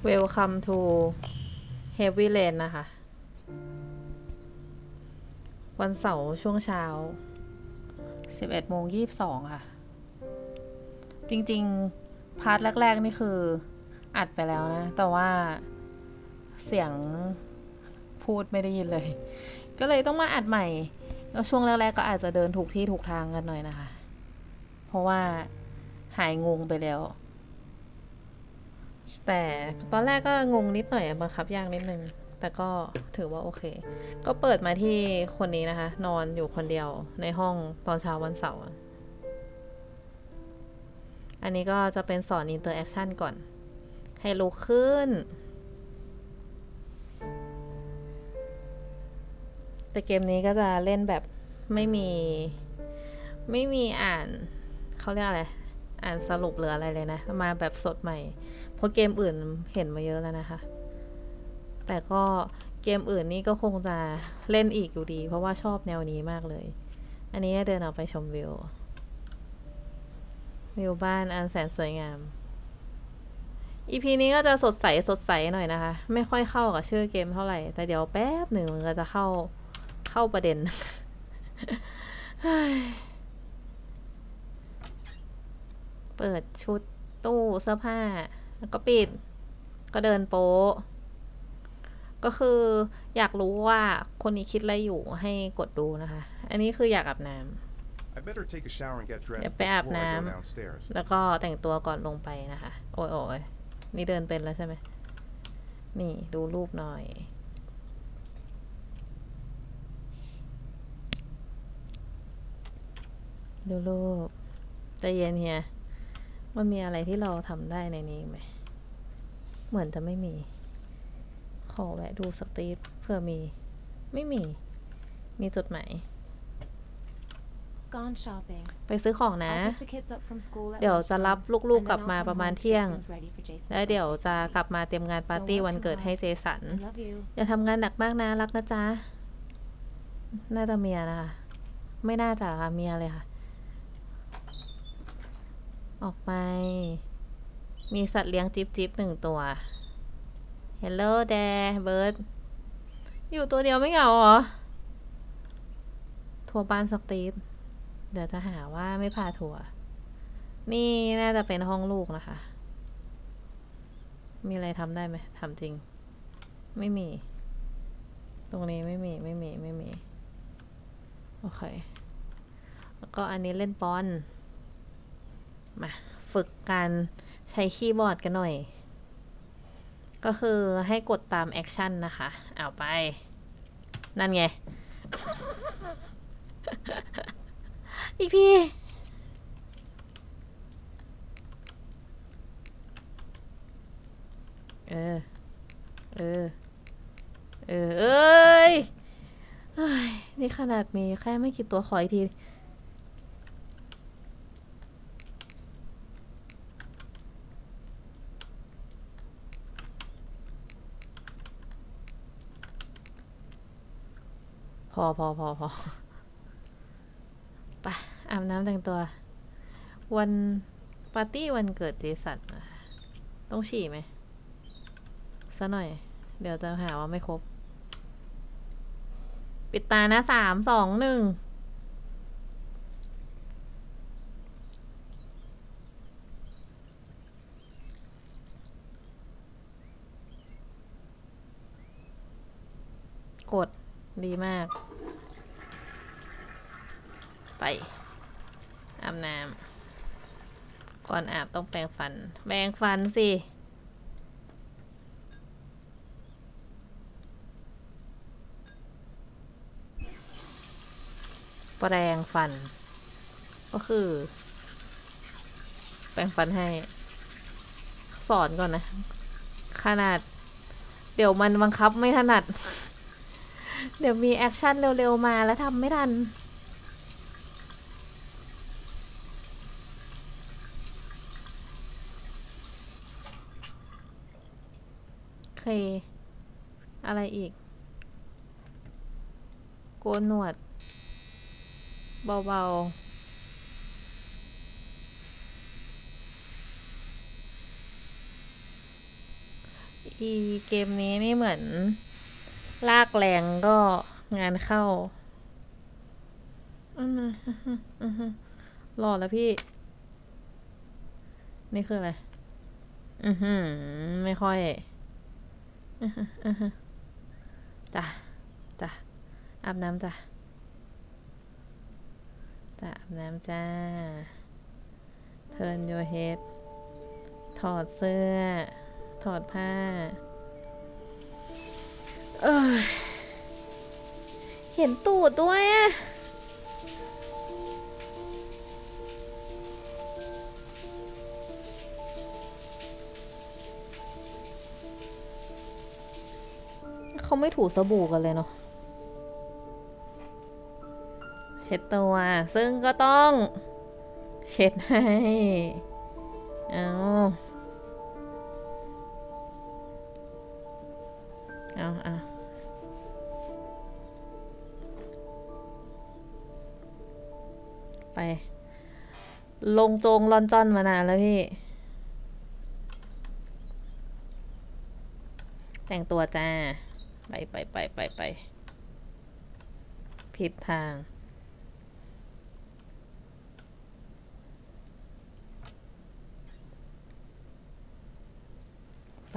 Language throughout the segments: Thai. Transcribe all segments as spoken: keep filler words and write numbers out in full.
Welcome to Heavy Rain นะคะวันเสาร์ช่วงเช้า สิบเอ็ดโมงยี่สิบสอง ค่ะจริงๆพาร์ทแรกๆนี่คืออัดไปแล้วนะแต่ว่าเสียงพูดไม่ได้ยินเลยก็เลยต้องมาอัดใหม่แล้วช่วงแรกๆก็อาจจะเดินถูกที่ถูกทางกันหน่อยนะคะเพราะว่าหายงงไปแล้วแต่ตอนแรกก็งงนิดหน่อยบังคับยากนิดนึงแต่ก็ถือว่าโอเคก็เปิดมาที่คนนี้นะคะนอนอยู่คนเดียวในห้องตอนเช้าวันเสาร์อันนี้ก็จะเป็นสอนอินเตอร์แอคชั่นก่อนให้ลุกขึ้นแต่เกมนี้ก็จะเล่นแบบไม่มีไม่มีอ่านเขาเรียกอะไรอ่านสรุปหรืออะไรเลยนะมาแบบสดใหม่เพราะเกมอื่นเห็นมาเยอะแล้วนะคะแต่ก็เกมอื่นนี่ก็คงจะเล่นอีกอยู่ดีเพราะว่าชอบแนวนี้มากเลยอันนี้เดินออกไปชมวิววิวบ้านอันแสนสวยงาม อี พี นี้ก็จะสดใสสดใสหน่อยนะคะไม่ค่อยเข้ากับชื่อเกมเท่าไหร่แต่เดี๋ยวแป๊บหนึ่งมันก็จะเข้าเข้าประเด็น เปิดชุดตู้เสื้อผ้าแล้วก็ปิดก็เดินโป๊ะก็คืออยากรู้ว่าคนนี้คิดอะไรอยู่ให้กดดูนะคะอันนี้คืออยากอาบน้ำเดี๋ยวไปอาบน้ำแล้วก็แต่งตัวก่อนลงไปนะคะโอ้ยโอ้ยนี่เดินเป็นแล้วใช่ไหมนี่ดูรูปหน่อยดูรูปใจเย็นเฮียมันมีอะไรที่เราทำได้ในนี้ไหมเหมือนจะไม่มีขอแวะดูสตรีทเผื่อมีไม่มีมีจดหมายไปซื้อของนะเดี๋ยวจะรับลูกๆกลับมาประมาณเที่ยงแล้วเดี๋ยวจะกลับมาเตรียมงานปาร์ตี้วันเกิดให้เจสันอย่าทำงานหนักมากนะรักนะจ๊ะน่าจะเมียนะคะไม่น่าจะค่ะเมียเลยค่ะออกไปมีสัตว์เลี้ยงจิ๊บจิ๊บหนึ่งตัว Hello there bird อยู่ตัวเดียวไม่เหงาเหรอทัวร์บ้านสตรีทเดี๋ยวจะหาว่าไม่พาทัวร์นี่น่าจะเป็นห้องลูกนะคะมีอะไรทำได้ไหมทำจริงไม่มีตรงนี้ไม่มีไม่มีไม่มีโอเคแล้วก็อันนี้เล่นบอลมาฝึกการใช้คีย์บอร์ดกันหน่อยก็คือให้กดตามแอคชั่นนะคะเอาไปนั่นไง อีกทีเออเออเออเอ้ยนี่ขนาดมีแค่ไม่กี่ตัวขออีกทีพอพอพอพอไปอาบน้ำแต่งตัววันปาร์ตี้วันเกิดเจสันนะคะต้องฉี่ไหมซะหน่อยเดี๋ยวจะหาว่าไม่ครบปิดตานะสามสองหนึ่งกดดีมากไปอาบน้ำก่อนอาบต้องแปรงฟันแปรงฟันสิแปรงฟันก็คือแปรงฟันให้สอนก่อนนะขนาดเดี๋ยวมันบังคับไม่ถนัดเดี๋ยวมีแอคชั่นเร็วๆมาแล้วทำไม่ทันโอเคอะไรอีกโกนหนวดเบาๆทีเกมนี้นี่เหมือนลากแรงก็งานเข้าอืมอืมรอแล้วพี่นี่คืออะไรอือหือไม่ค่อยอือหืออือหือจ้ะจ้ะอาบน้ำจ้ะจ้ะอาบน้ำจ้า Turn your head ถอดเสื้อถอดผ้าเออเห็นตูดด้วยอะเขาไม่ถูสบู่กันเลยเนาะเช็ดตัวซึ่งก็ต้องเช็ดให้เอาเอาเอาไปลงโจงลอนจอนมานานแล้วพี่แต่งตัวจ้าไปไปไปไปไปผิดทางไป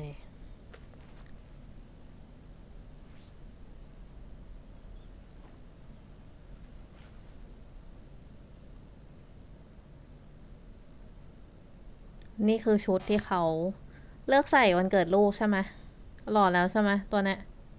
นี่คือชุดที่เขาเลือกใส่วันเกิดลูกใช่ไหมหล่อแล้วใช่ไหมตัวเนี้ย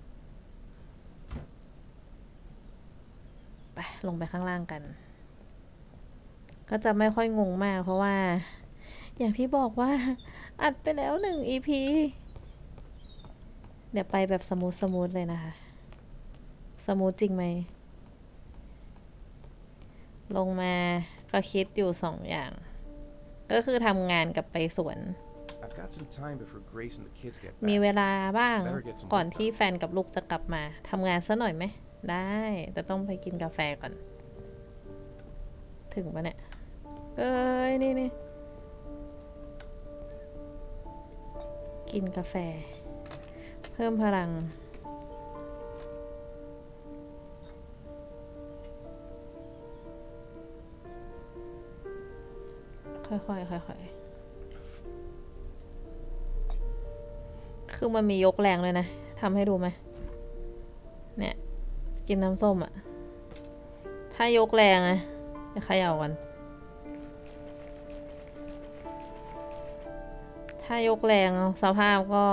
ไปลงไปข้างล่างกันก็จะไม่ค่อยงงมากเพราะว่าอย่างที่บอกว่าอัดไปแล้วหนึ่ง อี พี เดี๋ยวไปแบบสมูทสมูทเลยนะคะสมูทจริงไหมลงมาก็คิดอยู่สองอย่างก็คือทำงานกับไปสวนมีเวลาบ้างก่อนที่แฟนกับลูกจะกลับมาทำงานซะหน่อยไหมได้แต่ต้องไปกินกาแฟก่อนถึงปะเนี่ยเอ้ยนี่นี่กินกาแฟเพิ่มพลังค่อยๆค่อยๆคือมันมียกแรงเลยนะทำให้ดูไหมเนี่ยกินน้ำส้มอะถ้ายกแรงนะจะเขย่ากันถ้ายกแรงสภาพก็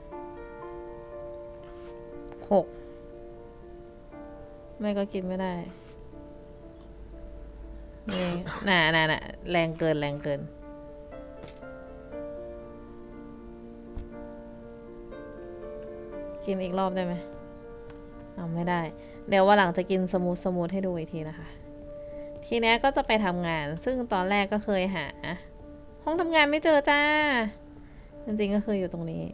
หกไม่ก็กินไม่ได้นี่น่ะน่ะน่ะแรงเกินแรงเกินกินอีกรอบได้ไหมเอาไม่ได้เดี๋ยวว่าหลังจะกินสมูทสมูทให้ดูอีกทีนะคะทีนี้ก็จะไปทำงานซึ่งตอนแรกก็เคยหาห้องทำงานไม่เจอจ้าจริงๆก็คืออยู่ตรงนี้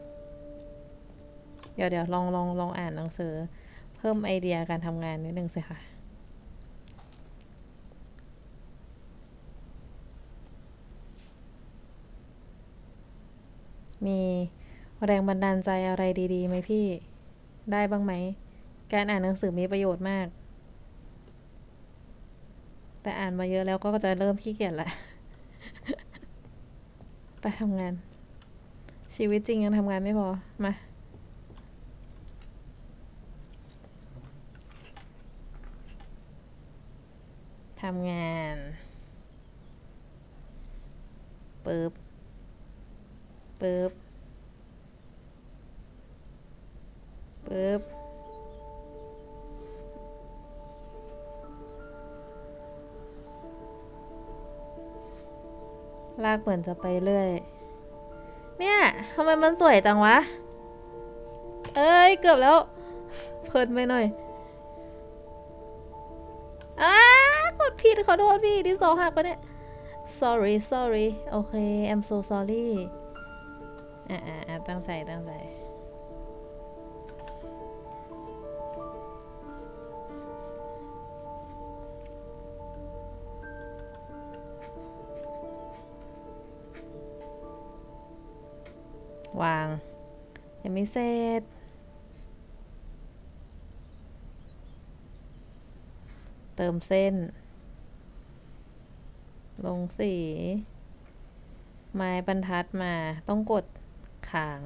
เดี๋ยวเดี๋ยวลองลองลองอ่านหนังสือเพิ่มไอเดียการทำงานนิดนึงสิค่ะมีแรงบันดาลใจอะไรดีๆไหมพี่ได้บ้างไหมการอ่านหนังสือมีประโยชน์มากแต่อ่านมาเยอะแล้วก็จะเริ่มขี้เกียจละ ไปทำงานชีวิตจริงยังทำงานไม่พอมาทำงานปึ๊บปึ๊บปึ๊บลากเหมือนจะไปเรื่อยเนี่ยทำไมมันสวยจังวะเอ้ยเกือบแล้วเพลินไปหน่อยอ้ากดผิดขอโทษพี่ที่สองหักไปเนี่ย sorry sorry โอเค I'm so sorry อ่าอ่าตั้งใจตั้งใจวางยังไม่เสร็จเติมเส้นลงสีไม้บรรทัดมาต้องกดค้าง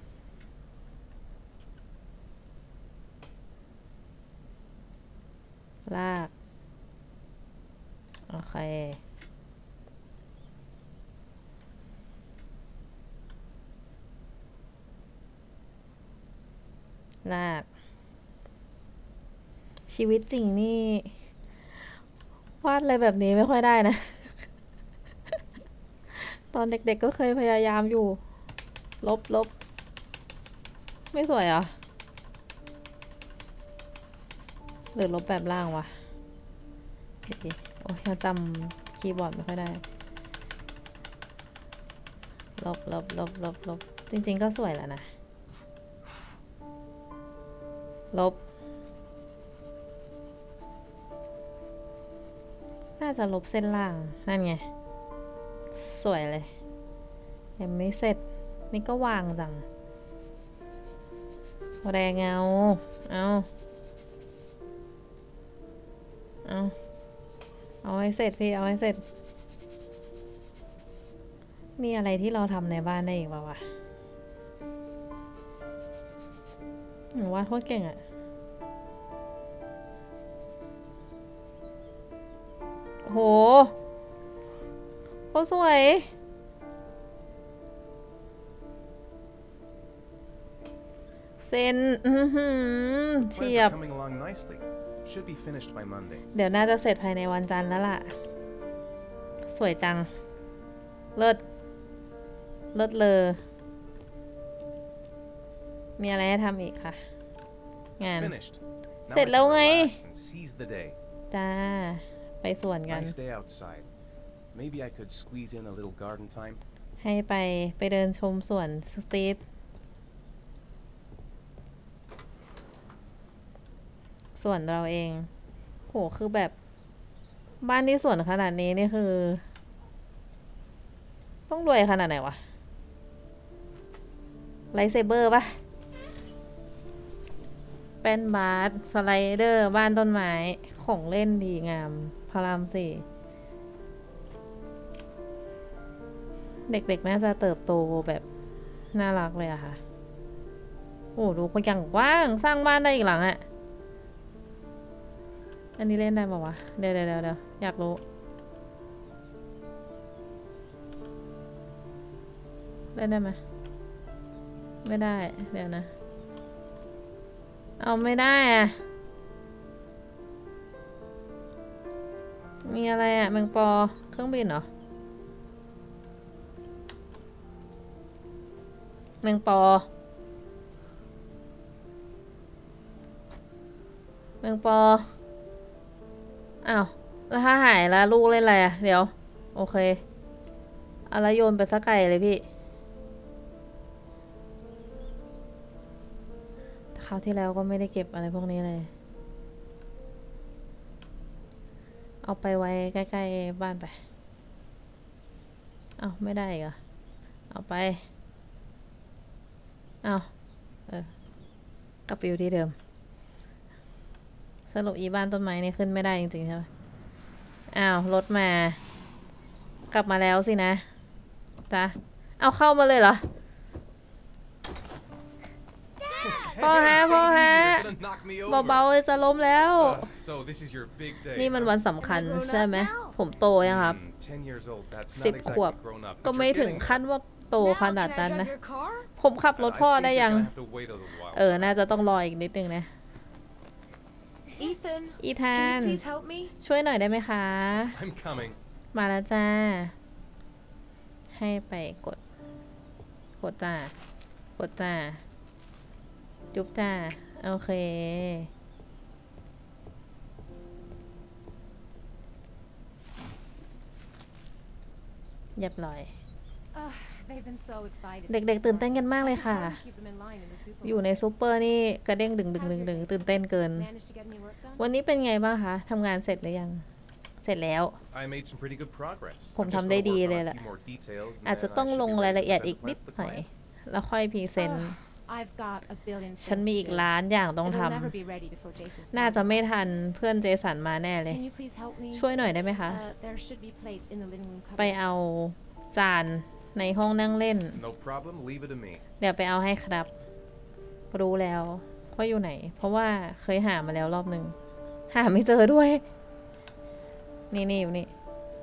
ลากโอเคลากชีวิตจริงนี่วาดอะไรแบบนี้ไม่ค่อยได้นะ ตอนเด็กๆ ก็เคยพยายามอยู่ลบลบไม่สวยอ่ะหรือลบแบบล่างวะโอเคโอ้ยยังจำคีย์บอร์ดไม่ค่อยได้ลบลบลบลบลบจริงๆก็สวยแล้วนะลบน่าจะลบเส้นล่างนั่นไงสวยเลยยังไม่เสร็จนี่ก็วางจังแรงเงาเอาเอาเอาให้เสร็จพี่เอาให้เสร็จมีอะไรที่เราทำในบ้านได้อีกป่าวะหนูวาดโคตรเก่งอะโหโคตรสวยเส้นเฉียบเดี๋ยวน่าจะเสร็จภายในวันจันทร์แล้วล่ะสวยจังเลิศเลิศเลยมีอะไรให้ทำอีกค่ะงานเสร็จแล้วไงจ้าไปสวนกันให้ไปไปเดินชมสวนสตรีทสวนเราเองโหคือแบบบ้านที่สวนขนาดนี้นี่คือต้องรวยขนาดไหนวะไลท์เซเบอร์ปะเป็นบาร์สไลเดอร์บ้านต้นไม้ของเล่นดีงามพระรามสี่เด็กๆน่าจะเติบโตแบบน่ารักเลยอะค่ะโอ้ดูคนอย่างกว้างสร้างบ้านได้อีกหลังอะอันนี้เล่นได้ป่าวะเดี๋ยวเดี๋ยวเดี๋ยวอยากรู้เล่นได้ไหมไม่ได้เดี๋ยวนะเอาไม่ได้อะมีอะไรอะแมงปอเครื่องบินเหรอแมงปอแมงปออ้าวแล้วถ้าหายแล้วลูกเล่นอะไรอะเดี๋ยวโอเคเอาละโยนไปสักไก่เลยพี่คราวที่แล้วก็ไม่ได้เก็บอะไรพวกนี้เลยเอาไปไว้ใกล้ๆบ้านไปเอาไม่ได้เหรอเอาไปเอาเออกลับไปอยู่ที่เดิมสรุปอีบ้านต้นไม้นี่ขึ้นไม่ได้จริงๆใช่ไหมอ้าวรถมากลับมาแล้วสินะจ้ะเอาเข้ามาเลยเหรอพ่อฮะพ่อฮะเบาๆจะล้มแล้วนี่มันวันสำคัญใช่ไหมผมโตยังครับสิบขวบก็ไม่ถึงขั้นว่าโตขนาดนั้นนะผมขับรถพ่อได้ยังเออน่าจะต้องรออีกนิดนึงนะอีธานช่วยหน่อยได้ไหมคะมาแล้วจ้าให้ไปกดกดจ้ากดจ้าจุ๊บจ้าโอเคเรียบร้อยเด็กๆตื่นเต้นกันมากเลยค่ะอยู่ในซูเปอร์นี่กระเด้งดึงดึงดึงดึงตื่นเต้นเกินวันนี้เป็นไงบ้างคะทำงานเสร็จหรือยังเสร็จแล้วผมทำได้ดีเลยแหละอาจจะต้องลงรายละเอียดอีกนิดหน่อยแล้วค่อยพรีเซนต์ฉันมีอีกล้านอย่างต้องทำน่าจะไม่ทันเพื่อนเจสันมาแน่เลยช่วยหน่อยได้ไหมคะไปเอาจานในห้องนั่งเล่นเดี๋ยวไปเอาให้ครับรู้แล้วว่าอยู่ไหนเพราะว่าเคยหามาแล้วรอบหนึ่งหาไม่เจอด้วยนี่นี่อยู่นี่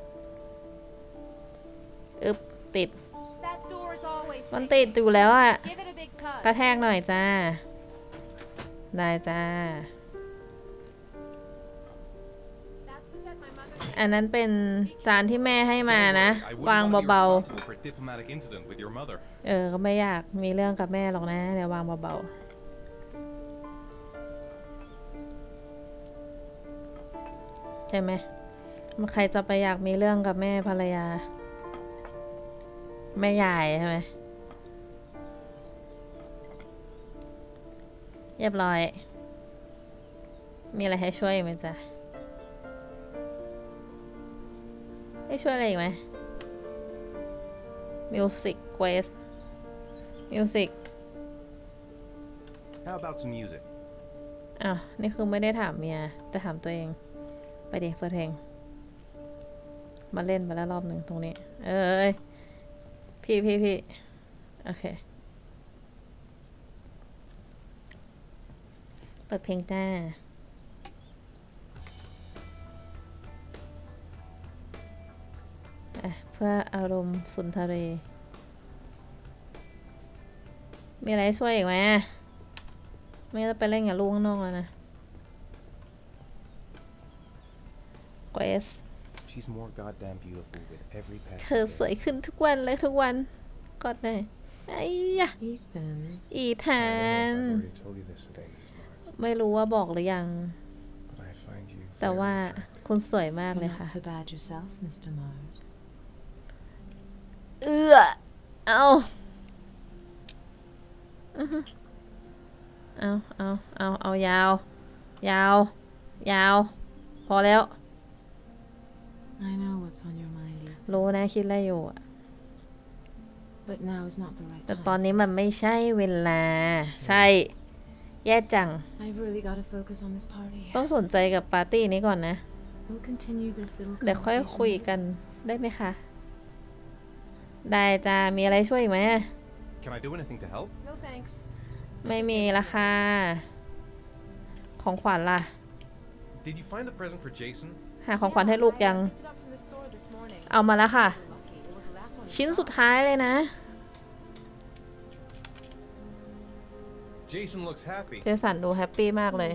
อึ๊บติดมันติดอยู่แล้วอะกระแทกหน่อยจ้าได้จ้าอันนั้นเป็นจานที่แม่ให้มานะวางเบาๆเออก็ไม่อยากมีเรื่องกับแม่หรอกนะเดี๋ยววางเบาๆใช่ไหมใครจะไปอยากมีเรื่องกับแม่ภรรยาแม่ยายใช่ไหมเรียบร้อยมีอะไรให้ช่วยไหมจ๊ะให้ช่วยอะไรอีกไหม Music Quest Music How about some music อ้าวนี่คือไม่ได้ถามเมียแต่ถามตัวเองไปดิเปิดเพลงมาเล่นไปแล้วรอบหนึ่งตรงนี้เอ้ยพี่พี่พี่โอเคเปิดเพลงจ้าเพื่ออารมณ์สุนทรี มีอะไรช่วยอีกไหมไม่ต้องไปเล่นกับลูกข้างนอกแล้วนะเกรซเธอสวยขึ้นทุกวันเลยทุกวันกอดหน่อยไอ้ยะอีธานไม่รู้ว่าบอกหรือยังแต่ว่าคุณสวยมากเลยค่ะเอื้อเอาเอาเอาเอาเอายาวยาวยาวพอแล้วรู้นะคิดอะไรอยู่แต่ตอนนี้มันไม่ใช่เวลาใช่แย่จังต้องสนใจกับปาร์ตี้นี้ก่อนนะเดี๋ยวค่อยคุยกันได้ไหมคะได้จ้ามีอะไรช่วยไหมไม่มีละค่ะของขวัญล่ะหาของขวัญให้ลูกยังเอามาแล้วค่ะชิ้นสุดท้ายเลยนะเจสันดูแฮปปี้มากเลย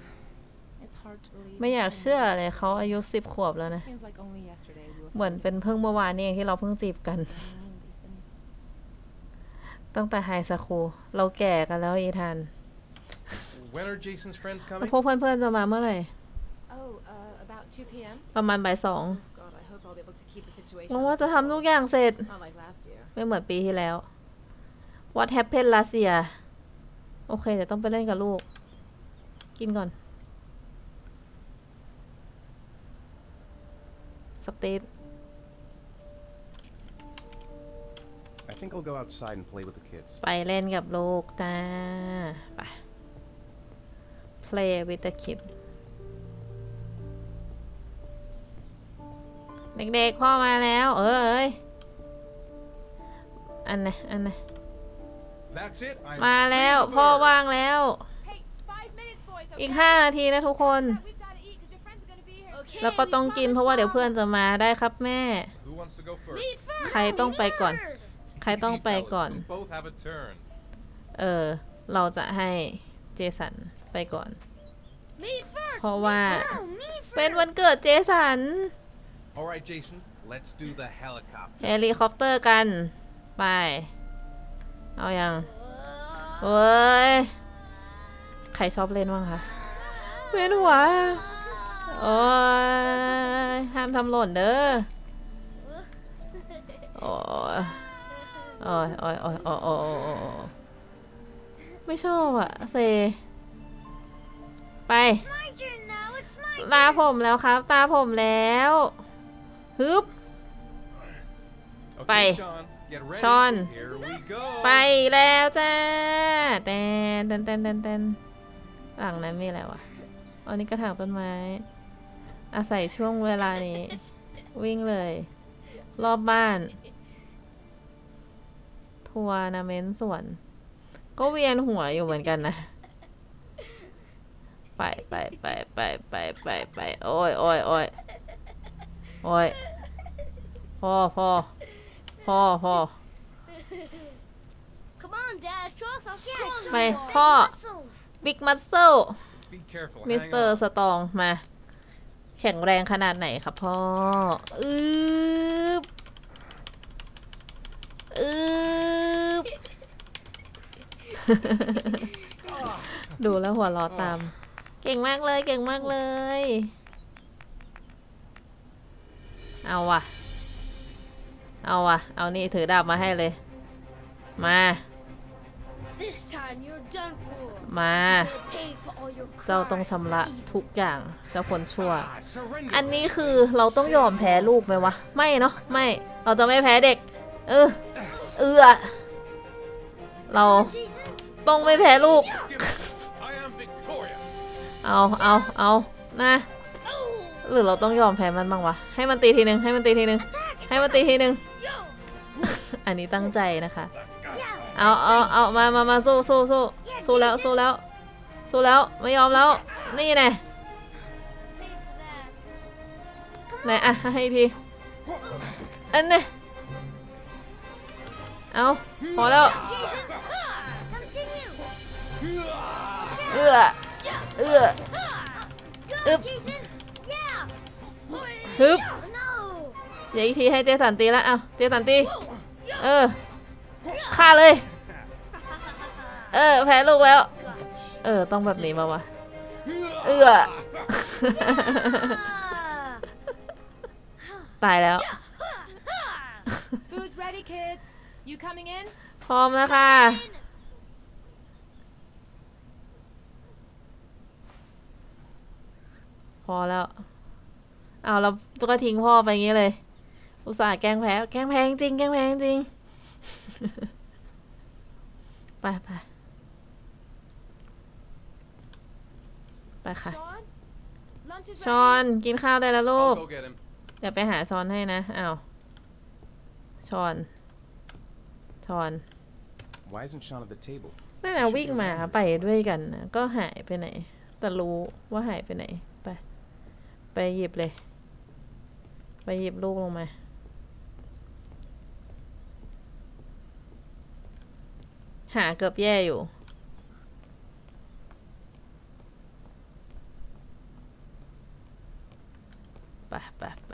ไม่อยากเชื่อเลยเขาอายุสิบขวบแล้วนะเหมือนเป็นเพิ่งเมื่อวานนี้เองที่เราเพิ่งจีบกันตั้งแต่ไฮสคูลเราแก่กันแล้วอีธานแล้วพวกเพื่อนๆจะมาเมื่อไหร่ประมาณบ่ายสองหวังว่าจะทำทุกอย่างเสร็จไม่เหมือนปีที่แล้ว What happened last year โอเคเดี๋ยวต้องไปเล่นกับลูกกินก่อนสเต็กไปเล่นกับลูกจ้าไป play with the kid เด็กๆพ่อมาแล้วเอ้ยอันไหนอันไหนมาแล้วพ่อว่างแล้วอีกห้านาทีนะทุกคนแล้วก็ต้องกินเพราะว่าเดี๋ยวเพื่อนจะมาได้ครับแม่ใครต้องไปก่อนใครต้องไปก่อนเออเราจะให้เจสันไปก่อนเพราะว่าเป็นวันเกิดเจสันเฮลิคอปเตอร์กันไปเอายังเว้ยใครชอบเล่นบ้างคะเวียนหัวโอ้ยห้ามทำหล่นเด้อโอ้ยโอ้ยโอ้ยโอ้ยโอ้ยโอ้ยไม่ชอบอะเซไปตาผมแล้วครับตาผมแล้วฮึบไปชอนไปแล้วจ้าแตนแตนแตนแตนแตนหลังนั้นมีอะไรวะอันนี้กระถางต้นไม้อาศัยช่วงเวลานี้วิ่งเลยรอบบ้านทัวร์นาเมนต์สวนก็เวียนหัวอยู่เหมือนกันนะไปไปไปไปไปไปไปโอ้ยโอ้ยโอ้ยโอ้ยพอพอพอพอไปพ่อบิ๊กมัสเซิลมิสเตอร์สตองมาแข็งแรงขนาดไหนครับพ่ออืบอืบ ดูแล้วหัวเราะตามเก่งมากเลยเก่งมากเลยเอาว่ะเอาว่ะเอานี่ถือดาบมาให้เลยมามาเจ้าต้องชำระทุกอย่างเจ้าคนชั่วอันนี้คือเราต้องยอมแพ้ลูกไหมวะไม่เนาะไม่เราจะไม่แพ้เด็กเออเออเราต้องไม่แพ้ลูกเอาเอาเอานะหรือเราต้องยอมแพ้มันบ้างวะให้มันตีทีนึงให้มันตีทีนึงให้มันตีทีนึง อันนี้ตั้งใจนะคะเอาเอาเอามามามาสู้สู้สู้สู้แล้วสู้แล้วสู้แล้วไม่ยอมแล้วนี่ไงไหนอะให้ทีอันนี้เอาพอแล้วเอื้อเอื้ออึบฮึบเดี๋ยวอีกทีให้เจสันตีแล้วเอาเจสันตีเออฆ่าเลยเออแพ้ลูกแล้วเออต้องแบบนี้มาวะเอื้อ ตายแล้ว พร้อมนะคะพอแล้วเอาเราตุ๊กทิ้งพ่อไปอย่างนี้เลยอุตส่าห์แกล้งแพ้แกล้งแพ้จริงแกล้งแพ้จริง ไปไปไปค่ะชอนกินข้าวได้แล้วลูกเดี๋ยวไปหาชอนให้นะอ้าวชอนชอนนั่นแหละวิ่งมาไปด้วยกันนะก็หายไปไหนแต่รู้ว่าหายไปไหนไปไปหยิบเลยไปหยิบลูกลงมาหาเกือบแย่อยู่ไปไปไป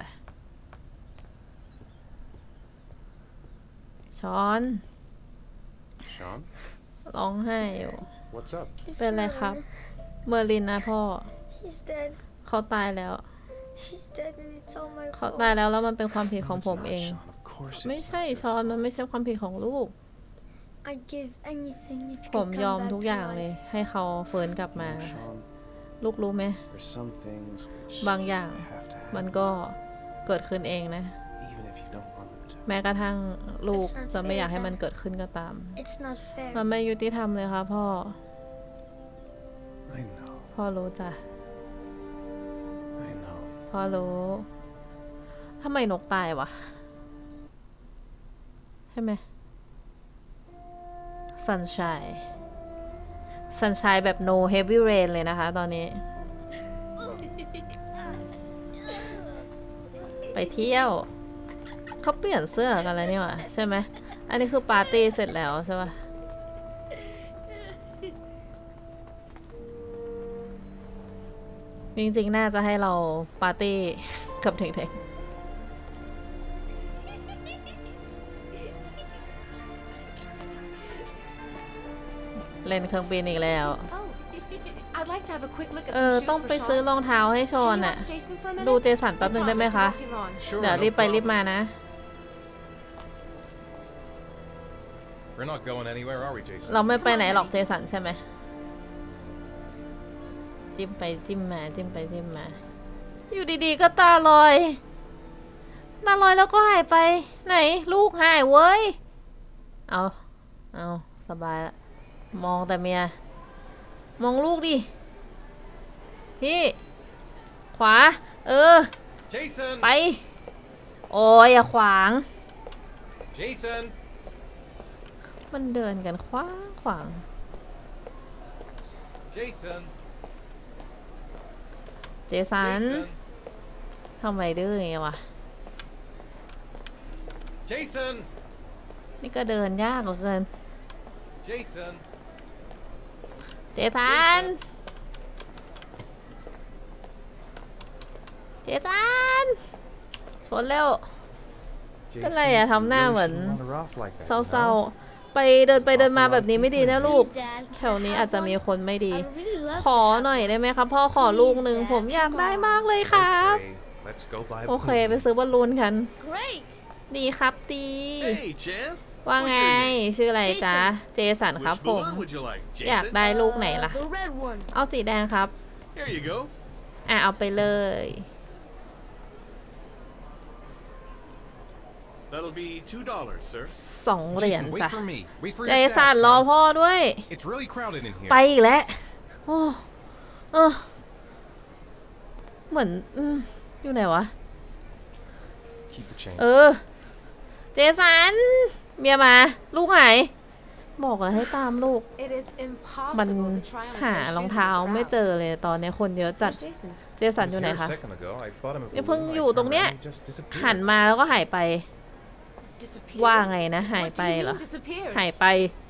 ช้อนร้องไห้อยู่เป็นไรครับเมอร์ลินนะพ่อเขาตายแล้วเขาตายแล้วแล้วมันเป็นความผิดของผมเองไม่ใช่ช้อนมันไม่ใช่ความผิดของลูกผมยอมทุกอย่างเลยให้เขาเฟิร์นกลับมาลูกรู้ไหมบางอย่างมันก็เกิดขึ้นเองนะแม้กระทั่งลูกจะไม่อยากให้มันเกิดขึ้นก็ตามมันไม่ยุติธรรมเลยค่ะพ่อพ่อรู้จ้ะพ่อรู้ทำไมนกตายวะใช่ไหมซันชัยซันชัยแบบ no heavy rain เลยนะคะตอนนี้ไปเที่ยวเขาเปลี่ยนเสื้อกันแล้วนี่หว่าใช่ไหมอันนี้คือปาร์ตี้เสร็จแล้วใช่ปะจริงๆน่าจะให้เราปาร์ตี้กับเด็กๆเล่นเครื่องบินอีกแล้วเออต้องไปซื้อรองเท้าให้ชอนอะดูเจสันแป๊บนึงได้ไหมคะเดี๋ยวรีบไปรีบมานะเราไม่ไปไหนหรอกเจสันใช่ไหมจิ้มไปจิ้มมาจิ้มไปจิ้มมาอยู่ดีๆก็ตาลอยตาลอยแล้วก็หายไปไหนลูกหายเว้ยเอาเอาสบายละมองแต่เมียมองลูกดิพี่ขวาเออไปโอ้ยอย่าขวางมันเดินกันขวางขวางเจสันทำไมดื้ออย่างเงี้ยวะนี่ก็เดินยากเหลือเกินเจสันเจสันชนแล้วเป็นไรอะทำหน้าเหมือนเศร้าๆไปเดินไปเดินมาแบบนี้ไม่ดีนะลูกแถวนี้อาจจะมีคนไม่ดีขอหน่อยได้ไหมครับพ่อขอลูกหนึ่งผมอยากได้มากเลยครับโอเคไปซื้อบอลลูนกันดีครับดีว่าไงชื่ออะไรจ๊ะเจสันครับผมอยากได้ลูกไหนล่ะเอาสีแดงครับอ่ะเอาไปเลยสองเหรียญจ้ะเจสันรอพ่อด้วยไปอีกแล้วโอ้เออเหมือนอยู่ไหนวะเออเจสันเมียมาลูกหายบอกเลยให้ตามลูกมันหารองเท้าไม่เจอเลยตอนนี้คนเยอะจัดเจสันอยู่ไหนคะยังเพิ่งอยู่ตรงเนี้ยหันมาแล้วก็หายไปว่าไงนะหายไปเหรอหายไป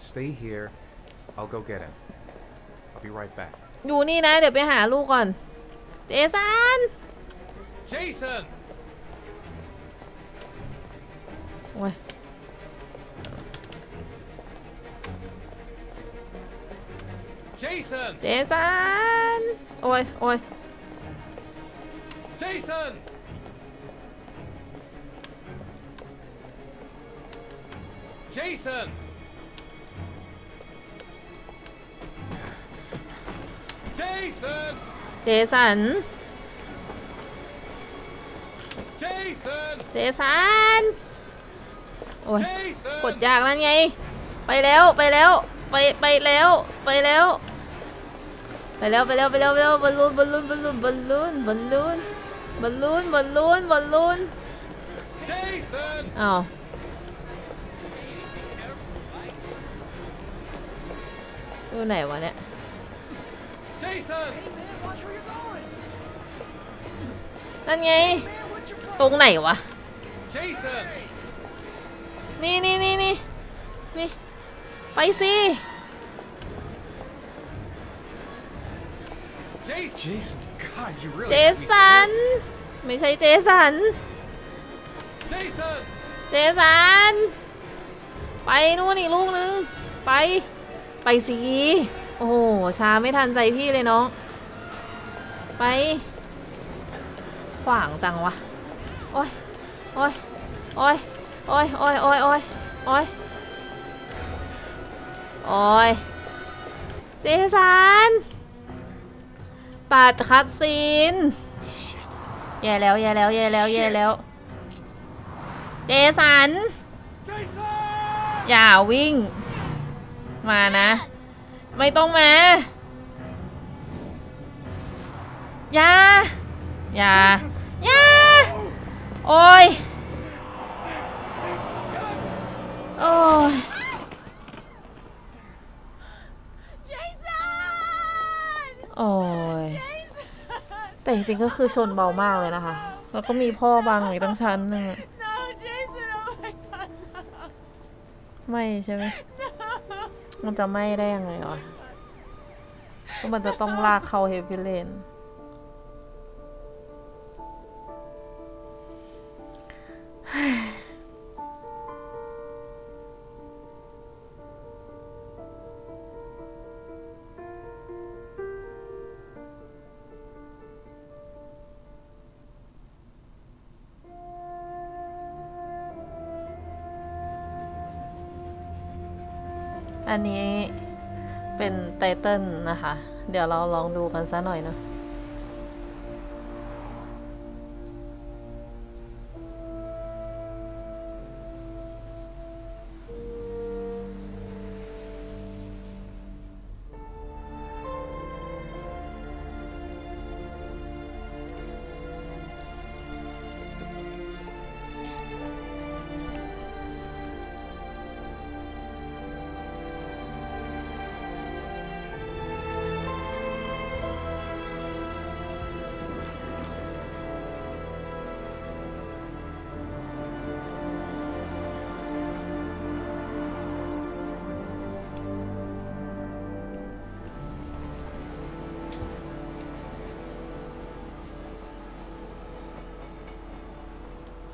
อยู่นี่นะเดี๋ยวไปหาลูกก่อนเจสันโอ้ยเจสันเจสันโอ้ยโอ้ยเจสันเจสันเจสันเจสันเจสันเจสันโอ้ยกดยากนั่นไงไปแล้วไปแล้วไปไปแล้วไปแล้วไปแล้วไปแล้วไปแล้วไปแล้วบอลลูนบอลลูนบอลลูนบอลลูนบอลลูนบอลลูนบอลลูนบอลลูนอ้าวอยู่ไหนวะเนี่ยนั่นไงตรงไหนวะนี่นี่นี่นี่นี่ไปสิเจสันไม่ใช่เจสันเจสันไปนู่นอีกลูกนึงไปไปสิโอ้โหช้าไม่ทันใจพี่เลยน้องไปขวางจังวะโอ้ยโอ้ยโอ้ยโอ้ยโอ้ยโอ้ยโอ้ยโอ้ยโอ้ยเจสันตัดคัดซีนแย่แล้วแย่แล้วแย่แล้วแย่แล้วเจสันอย่าวิ่งมานะไม่ต้องมาอย่าอย่าอย่าโอ้ยโอ้ยโอ้ยแต่จริงๆก็คือชนเบามากเลยนะคะแล้วก็มีพ่อบังอีกตั้งชั้นนึงไม่ใช่ไหมมันจะไม่ได้ยังไงวะเพราะมันจะต้องลากเข้าเฮฟวี่เลนอันนี้เป็นไตเติ้ลนะคะเดี๋ยวเราลองดูกันซะหน่อยเนาะ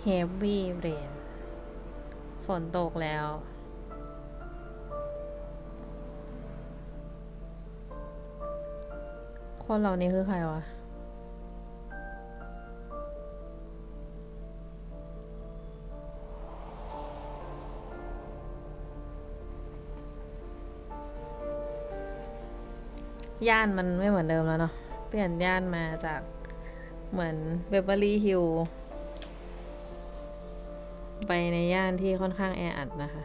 heavy rain ฝนตกแล้ว คนเหล่านี้คือใครวะ ย่านมันไม่เหมือนเดิมแล้วเนาะ เปลี่ยนย่านมาจากเหมือนเบเวอร์ลี่ฮิลล์ไปในย่านที่ค่อนข้างแออัดนะคะ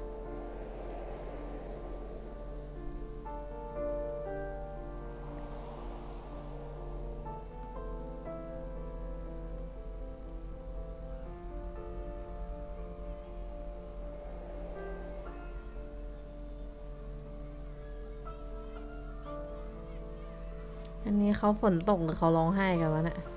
อันนี้เขาฝนตกหรือเขาร้องไห้กันวะเนี่ย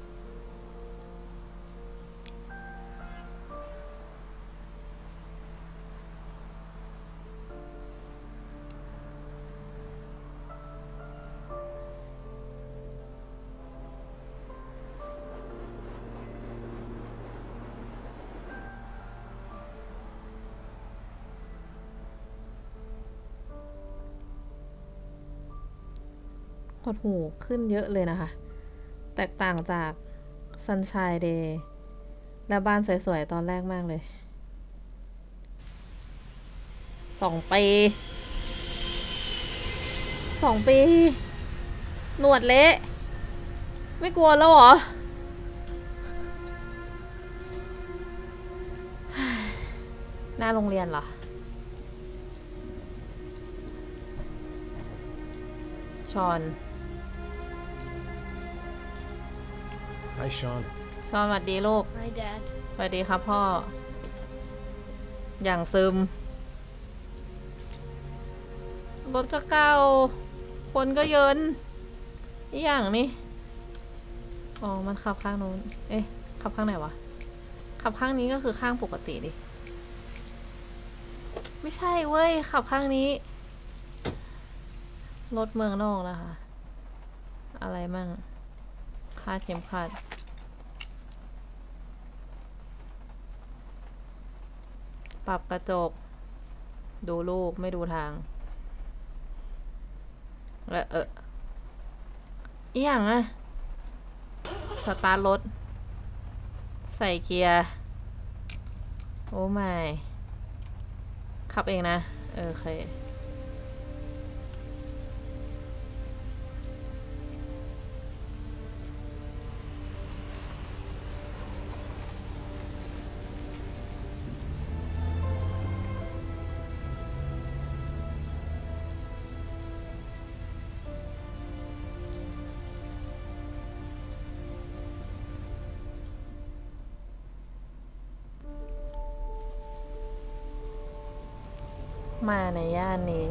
หดหูขึ้นเยอะเลยนะคะ แตกต่างจาก Sunshine Day และบ้านสวยๆ ตอนแรกมากเลย สองปี สองปี หนวดเละ ไม่กลัวแล้วเหรอ หน้าโรงเรียนเหรอ ชอน Hi, Sean. ชอนสวัสดีลูก Hi, Dad. สวัสดีครับพ่อ อย่างซึม รถก็เก่า คนก็เยินอีกอย่างนี่ อ๋อ มันขับข้างนู้น เอ๊ะ ขับข้างไหนวะ ขับข้างนี้ก็คือข้างปกติดิ ไม่ใช่เว้ย ขับข้างนี้ รถเมืองนอกนะคะ อะไรมั่งคาดเข็มขัด ปรับกระจก ดูลูกไม่ดูทาง เออเอออีหยังอะสตาร์ทรถ ใส่เกียร์ โอ้ไม่ขับเองนะ เออโอเค มาในย่านนี้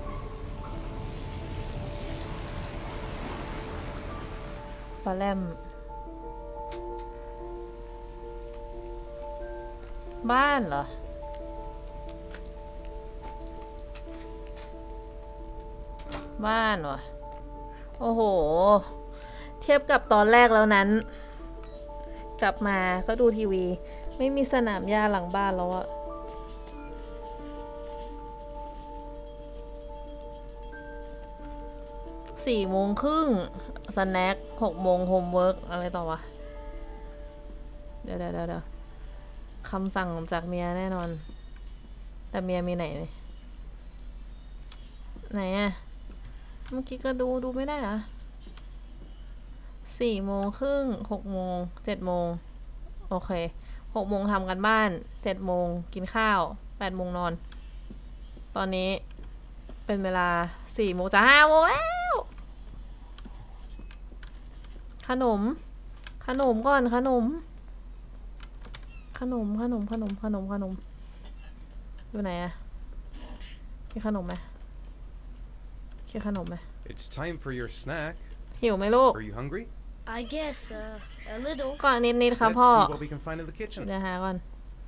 ปลาแรม บ้านเหรอ บ้านวะโอ้โห เทียบกับตอนแรกแล้วนั้น กลับมาก็ดูทีวี ไม่มีสนามหญ้าหลังบ้านแล้วอะสี่โมงครึ่งสแน็คหกโมงโฮมเวิร์กอะไรต่อวะ เดี๋ยวเดี๋ยวเดี๋ยวคำสั่งจากเมียแน่นอน แต่เมียมีไหนเลยไหนอะเมื่อกี้ก็ดูดูไม่ได้อะสี่โมงครึ่งหกโมงเจ็ดโมงโอเคหกโมงทำกันบ้านเจ็ดโมงกินข้าวแปดโมงนอน ตอนนี้เป็นเวลาสี่โมงจะห้าโมงแล้ว ขนม ขนมก่อนขนม ขนมขนมขนมขนมขนมอยู่ไหนอะกินขนมไหมกินขนมไหม It's time for your snack. หิวไหมลูก Are you hungry? I guess, uh, a little. ก่อนนิดนิดครับ Let's พ่อ see what we can find in the kitchen. เดี๋ยวหาก่อน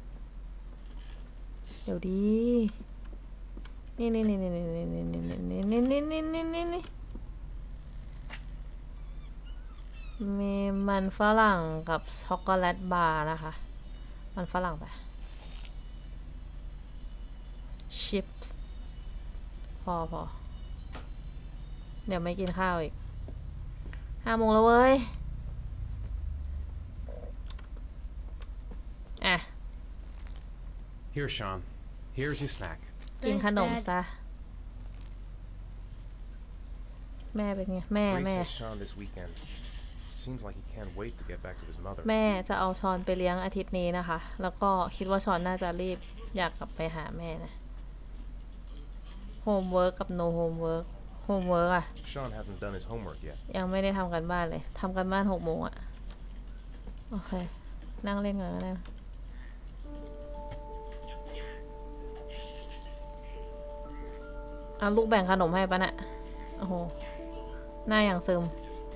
เดี๋ยวดี นี่นี่นี่นี่นี่นี่นี่นี่นี่นี่นี่นี่นี่นี่นี่มีมันฝรั่งกับช็อกโกแลตบาร์นะคะมันฝรั่งไปชิปส์พอพอเดี๋ยวไม่กินข้าวอีกห้าโมงแล้วเว้ยอ่ะ Here, Sean. Here's your snack. กิน Thanks, ขนม Dad. ซะแม่เป็นไงแม่ Bree แม่ says Sean this weekend. Seems like he can't wait to get back to his mother. แม่จะเอาชอนไปเลี้ยงอาทิตย์นี้นะคะแล้วก็คิดว่าชอนน่าจะรีบอยากกลับไปหาแม่นะโฮมเวิร์กกับ no โฮมเวิร์กโฮมเวิร์กอะ Sean hasn't done his homework yet. ยังไม่ได้ทำกันบ้านเลยทำกันบ้านหกโมงอะโอเคนั่งเล่นก่อนก็ได้เอาลูกแบ่งขนมให้ปะน่ะโอ้โหหน้าอย่างซึม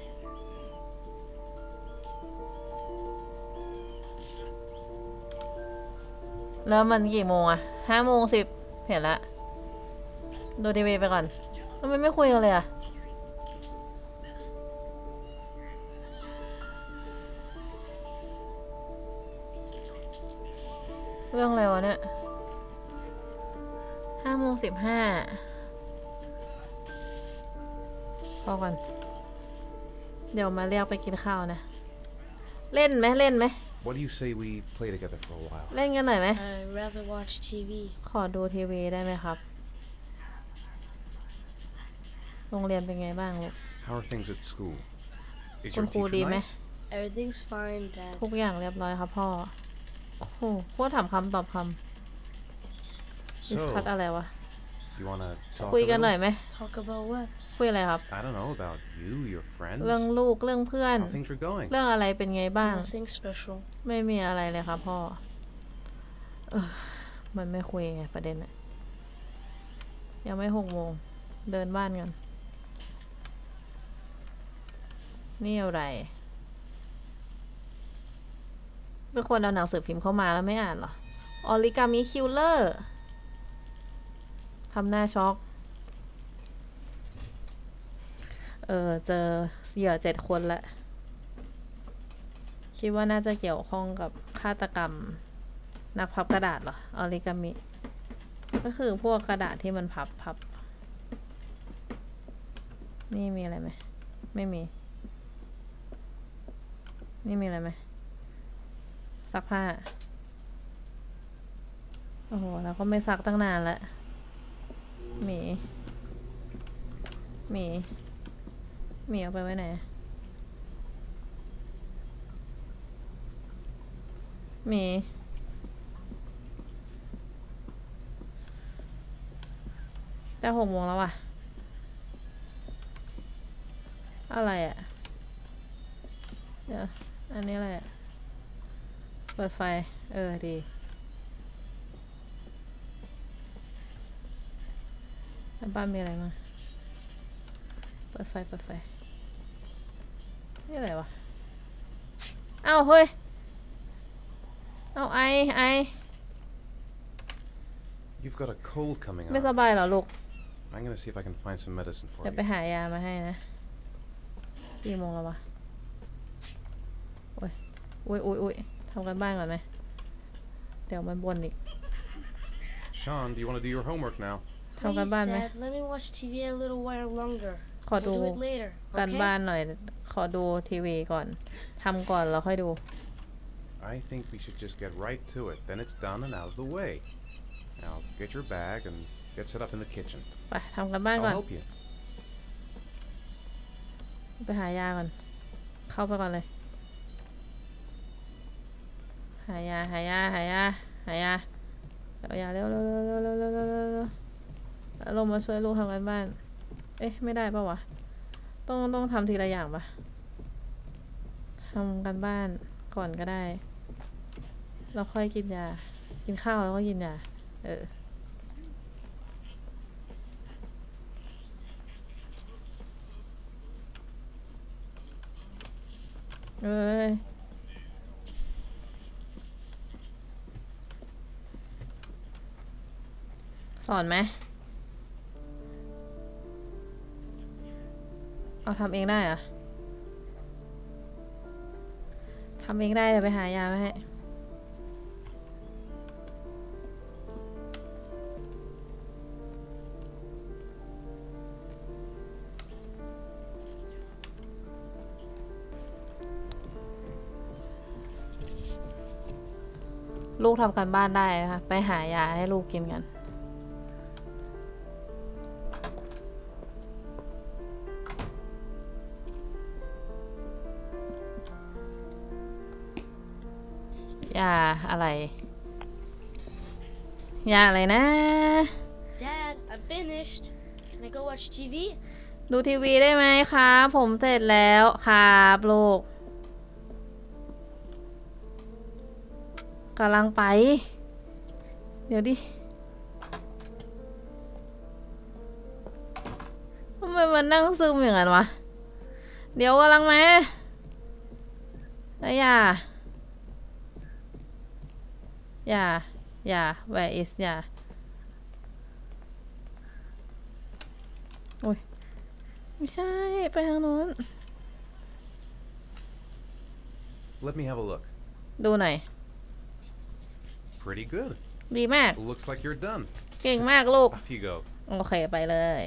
แล้วมันกี่โมงอะห้าโมงสิบเห็นละดูทีวีไปก่อนทำไมไม่คุยกันเลยอะเรื่องอะไรวะเนี่ยห้าโมงสิบห้าพอก่อนเดี๋ยวมาเรียกไปกินข้าวนะเล่นไหมเล่นไหม What do you say we play together for a while? เล่นกันหน่อยไหม I'd rather watch T V. ขอดูทีวีได้ไหมครับโรงเรียนเป็นไงบ้างลูก How are things at school? Is คุณ your ครู teacher ดีไหม nice? Everything's fine, Dad. ทุกอย่างเรียบร้อยครับพ่อโอ้โหพูดถามคำตอบคำดิส So, คัทอะไรวะ do you want to talk คุย a กันหน่อย little? ไหม Talk about what? คุยอะไรครับ I don't know about you, your friends. เรื่องลูกเรื่องเพื่อน How things are going. เรื่องอะไรเป็นไงบ้าง Nothing special. ไม่มีอะไรเลยครับพ่อเออมันไม่คุยไงประเด็นอะยังไม่หกโมงเดินบ้านกันนี่อะไรเป็นคนเอาหนังสือพิมพ์เข้ามาแล้วไม่อ่านเหรอออริกามิคิลเลอร์ทำหน้าช็อกเออเจอเหยื่อเจ็ดคนละคิดว่าน่าจะเกี่ยวข้องกับฆาตกรรมนักพับกระดาษเหรอออริกามิก็คือพวกกระดาษที่มันพับพับนี่มีอะไรไหมไม่มีนี่มีอะไรไหมซักผ้าโอ้โหแล้วก็ไม่ซักตั้งนานแล้วหมีหมีหมีเอาไปไว้ไหนหมีจะหกโมงแล้วอะอะไรอะเดี๋ยวอันนี้อะไรอะเปิดไฟเออดีแล้วบ้านมีอะไรมั้งเปิดไฟเปิดไฟนี่อะไรวะเอ้าเฮ้ยเอาไอไอ You've got a cold coming ไม่ส on. บายเหรอลูก I'm going to see if I can find some medicine for เดี๋ยว you. ไปหายามาให้นะกี่โมงแล้ววะโอ้ยโอ้ยโอ้ยโอ้ยทำกันบ้านก่อนไหมเดี๋ยวมันบ่นอีก Sean, do you want to do your homework now? ทำกัน Please, บ้านไหม Dad, let me watch T V a little while longer. ขอ We'll ดู do it later. กันบ้า Okay? นหน่อยขอดูทีวีก่อนทำก่อนแล้วค่อยดู I think we should just get right to it. Then it's done and out of the way. Now, get your bag and get set up in the kitchen. ไปทำกันบ้านก่อน I'll help you. ไปหายาก่อนเข้าไปก่อนเลยหายาหายาหายาหายาเอายาเร็วเร็วเร็วเร็วเร็วเร็วเร็วเร็วเร็วแล้วลงมาช่วยลูกทำกันบ้านเอ๊ะไม่ได้ปะวะต้องต้องทำทีละอย่างปะทำกันบ้านก่อนก็ได้แล้วค่อยกินยากินข้าวแล้วก็กินยาเออเอ้ยสอนไหมเอาทำเองได้เหรอะทำเองได้เดี๋ยวไปหายามาให้ลูกทำการบ้านได้นะคะไปหายาให้ลูกกินกันยาอะไรยาอะไรนะ Dad, I'm finished. Can I go watch T V? ดูทีวีได้ไหมครับผมเสร็จแล้วครับลูกกำลังไปเดี๋ยวดิทำไมมันนั่งซึมอย่างนั้นวะเดี๋ยวกำลังมาแล้วอย่าอย่าอย่า where is อย่าโอ้ยไม่ใช่ไปทางโน้น Let me have a look. ดูหน่อย Pretty good. ดีมาก Looks like you're done. เก่งมากลูก Off you go. โอเคไปเลย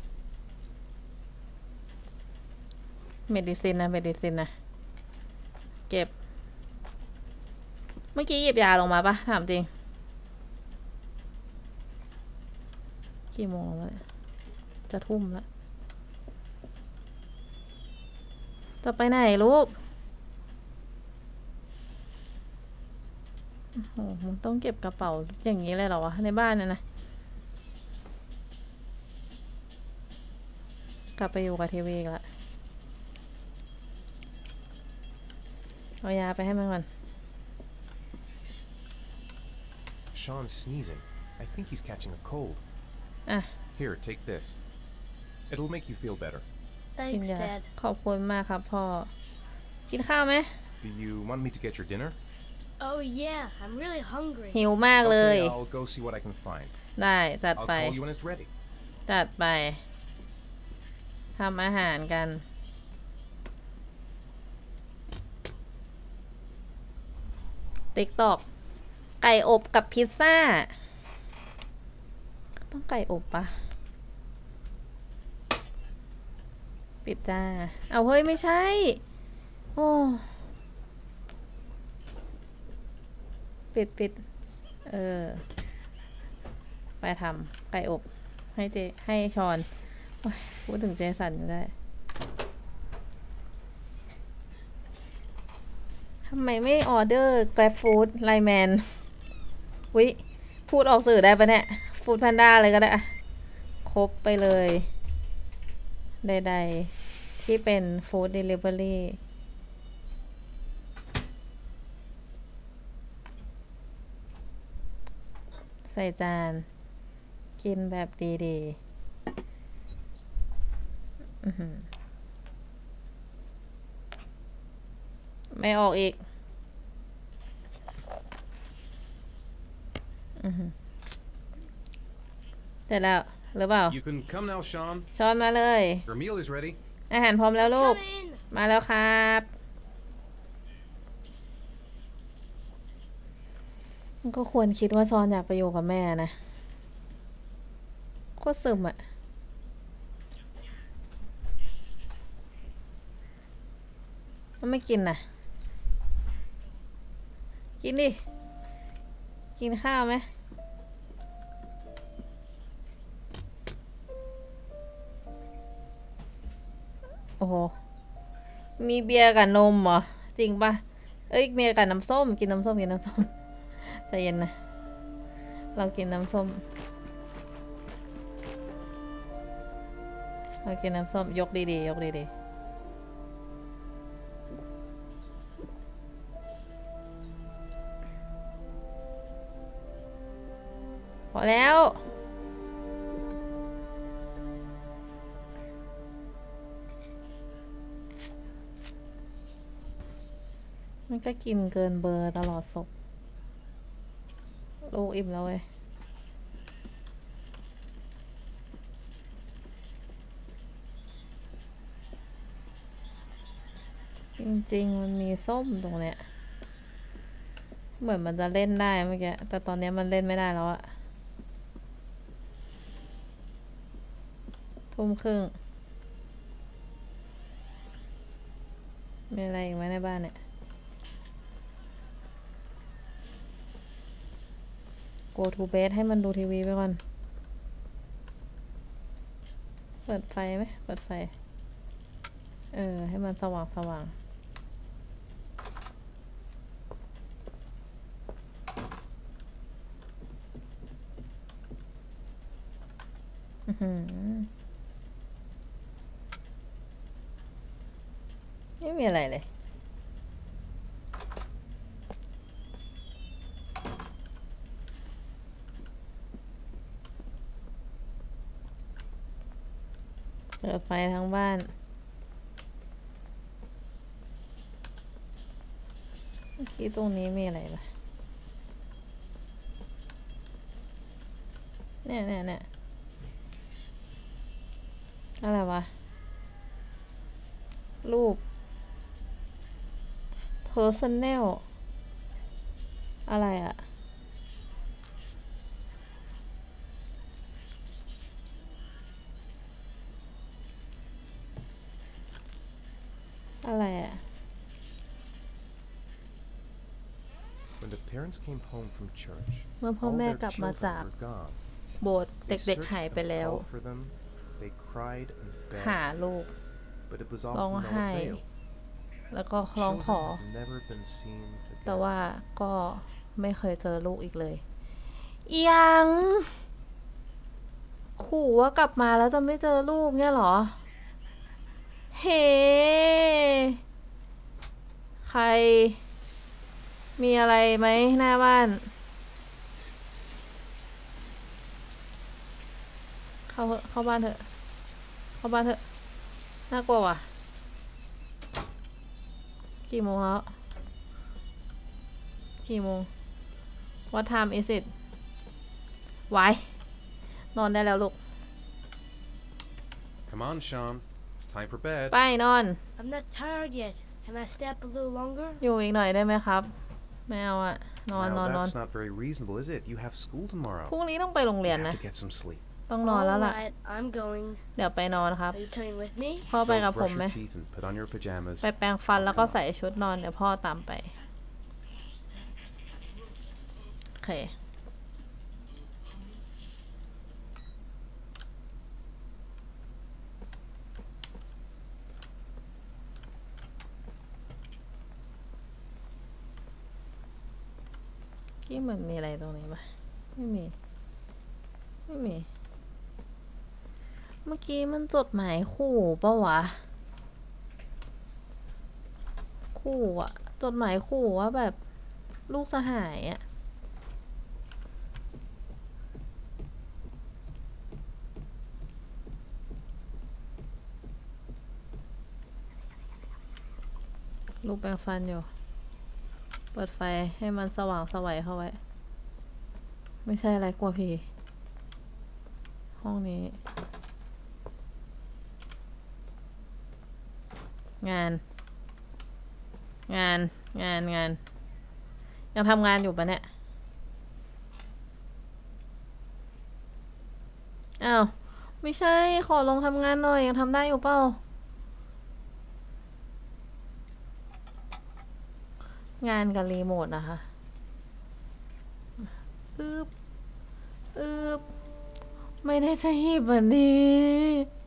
เมดิซินนะเมดิซินนะเก็บเมื่อกี้หยิบยาลงมาปะถามจริงกี่โมงแล้วเนี่ยจะทุ่มแล้วจะไปไหนลูกโอ้โหมึงต้องเก็บกระเป๋าอย่างนี้เลยเหรอวะในบ้านเนี่ยนะกลับไปอยู่กับทีวีละเอายาไปให้มันก่อน Sean's sneezing. I think he's catching a cold. อ่ะ Here, take this. It'll make you feel better. กิน Thanks, ยา Dad. ขอบคุณมากครับพ่อกินข้าวไหม Do you want me to get your dinner? Oh yeah, I'm really hungry. หิวมากเลย Okay, I'll go see what I can find. ได้จัด I'll ไป call you when it's ready. จัดไปทำอาหารกันติ๊กตอกไก่อบกับพิซซ่าต้องไก่อบปะปิดจ้าเอาเฮ้ยไม่ใช่โอ้ปิดปิดเออไปทำไก่อบให้เจให้ชอนโอ้ยพูดถึงเจสันก็ได้ทำไมไม่ออเดอร์ Grab Food ไลน์แมนวิพูดออกสื่อได้ปะเนี่ยฟู้ดแพนด้าเลยก็ได้อะครบไปเลยใดๆที่เป็นฟู้ดเดลิเวอรี่ใส่จานกินแบบดีๆอื้อหือไม่ออกอีกอือหือเสร็จแล้วหรือเปล่า You can come now, Sean. ช้อนมาเลย Your meal is ready. อาหารพร้อมแล้วลูก Come in. มาแล้วครับมันก็ควรคิดว่าชอนอยากไปอยู่กับแม่นะโคตรซึมอะมันไม่กินน่ะกินดิกินข้าวไหมโอ้โหมีเบียร์กับนมเหรอจริงปะเอ้ยเบียร์กับน้ำส้มกินน้ำส้มกินน้ำส้มใจเย็นนะเรากินน้ำส้มเรากินน้ำส้มยกดีๆยกดีๆพอแล้วมันก็กินเกินเบอร์ตลอดศพลูกอิ่มแล้วเว้ยจริงๆมันมีส้มตรงเนี้ยเหมือนมันจะเล่นได้เมื่อกี้แต่ตอนนี้มันเล่นไม่ได้แล้วอะทุ่มครึ่งมีอะไรอีกไหมในบ้านเนี่ย go to bed ให้มันดูทีวีไปก่อนเปิดไฟไหมเปิดไฟเออให้มันสว่างสว่างอือหือไม่มีอะไรเลยเปิดไฟทั้งบ้านเมื่อกี้ตรงนี้มีอะไรปะเนี่ยเนี่ยเนี่ยอะไรวะรูป personal อะไรอะอะไรอะ When the parents came home from church, เมื่อพ่อ all แม่ their กลับมาจาก children were gone. โบสถ์ They เด็ก searched ๆหายไป and แล้ว called for them. They cried and หา begged, ลูก but it was ร้อง all to no ไห้ avail. แล้วก็ร้อง Children ขอ have never been seen แต่ again. ว่าก็ไม่เคยเจอลูกอีกเลยอีหยังขู่ว่ากลับมาแล้วจะไม่เจอลูกเนี่ยเหรอ เฮ้ ใคร มีอะไรไหมหน้าบ้าน เข้าเถอะเข้าบ้านเถอะ เข้าบ้านเถอะ น่ากลัวว่ะ กี่โมงแล้ว กี่โมง What time is it ไว้ นอนได้แล้วลูก Come on, Sean. It's time for bed. ไปนอน I'm not tired yet. Can I stay up a little longer? อยู่อีกหน่อยได้ไหมครับ ไม่เอาอะนอน Now, นอนนอน that's not very reasonable, is it? You have school พรุ่ tomorrow. งนี้ต้องไปโรงเรียน You นะ have to get some sleep. ต้องนอนแล้วล่ะ Alright, I'm going. เดี๋ยวไปนอนครับ Are you coming with me? พ่อไป Go กับผม brush ไหม your teeth and put on your pajamas. ไปแปรงฟันแล้วก็ใส่ชุดนอนเดี๋ยวพ่อตามไป โอเค กี้เหมือนมีอะไรตรงนี้ปะไม่มี ไม่มี เมื่อกี้มันจดหมายขู่ปะวะ ขู่อะจดหมายขู่ว่าแบบลูกจะหายอะลูกแปรงฟันอยู่ เปิดไฟให้มันสว่างสวัยเข้าไว้ ไม่ใช่อะไรกลัวผีห้องนี้ งาน งาน งาน งาน ยังทำงานอยู่ปะเนี่ย อ้าว ไม่ใช่ ขอลงทำงานหน่อย ยังทำได้อยู่เปล่า งานกับรีโมทนะคะอึบอึบไม่ได้จะหยิบอันนี้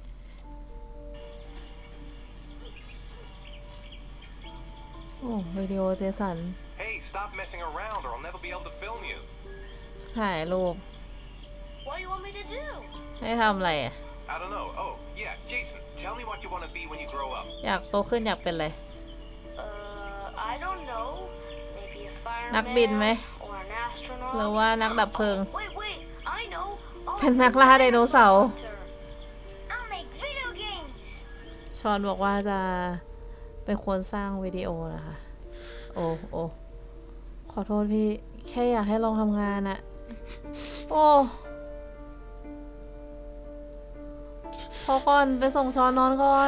โอ้วิดีโอเจสัน Hey, stop messing around or I'll never be able to film you. ถ่ายรูป What do you want me to do? ให้ทำอะไรอะ I don't know. Oh, yeah, Jason, tell me what you want to be when you grow up. อยากโตขึ้นอยากเป็นอะไร Uh, I don't know. Maybe a fireman นักบินไหม or an astronaut. หรือว่านักดับเพลิง Oh, wait, wait. I know. I'll เป็น be นักล่าไดโนเสาร์ hunter. I'll make video games. ชอนบอกว่าจะเป็นคนสร้างวิดีโอนะคะ โอ้โอ้ขอโทษพี่ แค่อยากให้ลองทำงานอะโอ้พอก่อนไปส่งชอนนอนก่อน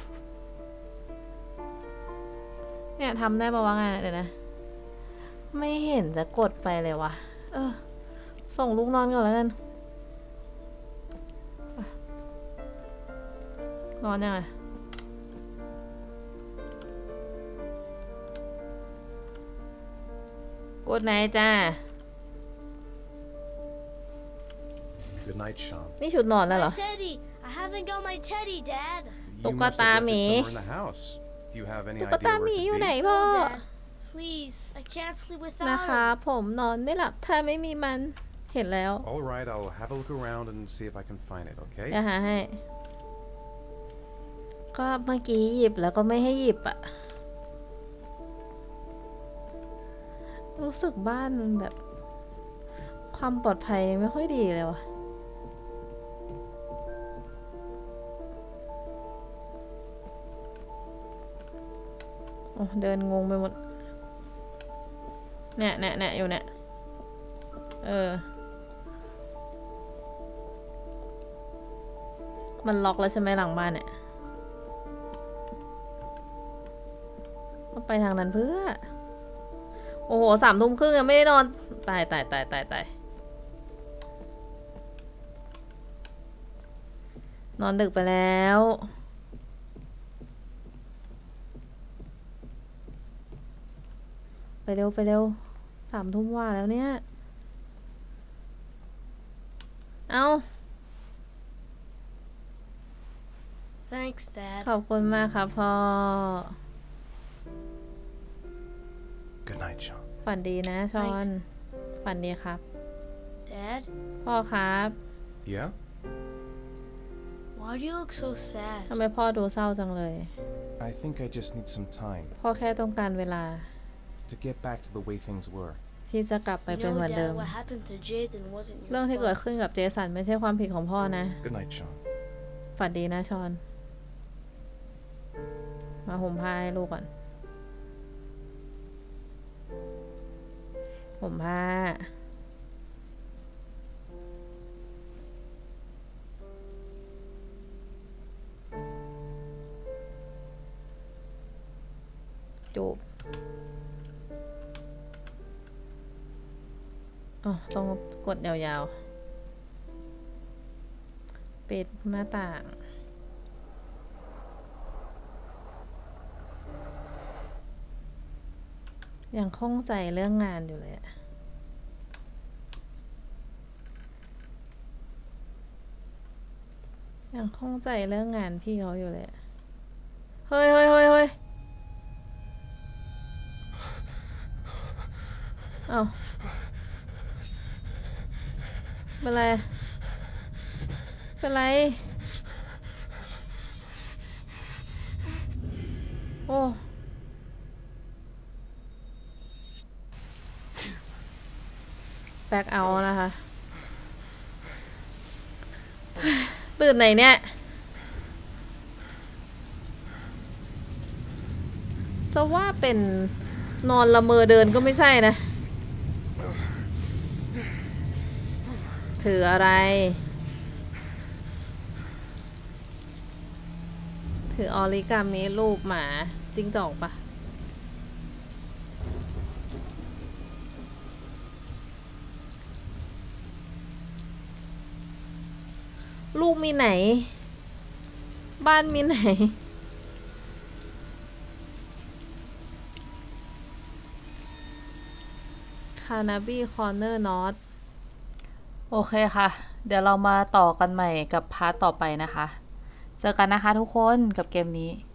เนี่ยทำได้ปะวะงานเดี๋ยวนะ ไม่เห็นจะกดไปเลยวะเออ ส่งลูกนอนก่อนแล้วกัน นอนยังไงกดไหนจ้า Good night, Sean. นี่ชุดนอนแล้วเหร My อ teddy. I haven't got my teddy, Dad. You must have left it somewhere in the house. Do you have any ตุ๊ก idea ตา where หมี it อยู่ could ไหน be? พ่อ No, Dad. Please, I can't sleep นะ without คะ him. ผมนอนไม่หลับถ้าไม่มีมันเห็นแล้ว All right, I'll have a look around and see if I can find it, เดี๋ยว okay? หาให้ ก็เมื่อกี้หยิบแล้วก็ไม่ให้หยิบอะรู้สึกบ้านมันแบบ ความปลอดภัยไม่ค่อยดีเลยวะโอ้เดินงงไปหมดเนี่ยเนี่ยเนี่ยอยู่เนี่ยเออมันล็อกแล้วใช่ไหมหลังบ้านเนี่ยก็ไปทางนั้นเพื่อโอ้โหสามทุ่มครึ่งยังไม่ได้นอนตายตายตายตายตายนอนดึกไปแล้วไปเร็วไปเร็วสามทุ่มว่าแล้วเนี่ยเอา Thanks, Dad. ขอบคุณมากครับพ่อ Good night, Sean. ฝันดีนะชอนฝันดีครับ Dad, พ่อครับ Yeah? why do you look so sad? ทำไมพ่อดูเศร้าจังเลย I think I just need some time พ่อแค่ต้องการเวลา to get back to the way things were. ที่จะกลับไป You เป็นเห know, มือนเดิม Dad, what happened to Jason wasn't เรื่องที่ your เกิด fault. ขึ้นกับเจสันไม่ใช่ความผิดของพ่อนะ Good night, Sean. ฝันดีนะชอน มาห่มผ้าให้ลูกก่อน ห่มผ้า จูบอ๋อต้องกดยาวๆ ปิดหน้าต่าง ยังข้องใจเรื่องงานอยู่เลยอะยังข้องใจเรื่องงานพี่เขาอยู่เลยอะเฮ้ยเฮ้ยเฮ้ยเฮ้ยเอ้าเป็นไร เป็นไร โอ้แบ็คเอาท์นะคะ ตื่นไหนเนี่ย จะว่าเป็นนอนละเมอเดินก็ไม่ใช่นะ ถืออะไร ถือออริกามิรูปหมาจิ้งจอกปะลูกมีไหน บ้านมีไหน คานาบีคอร์เนอร์นอตโอเคค่ะ เดี๋ยวเรามาต่อกันใหม่กับพาร์ทต่อไปนะคะ เจอกันนะคะทุกคนกับเกมนี้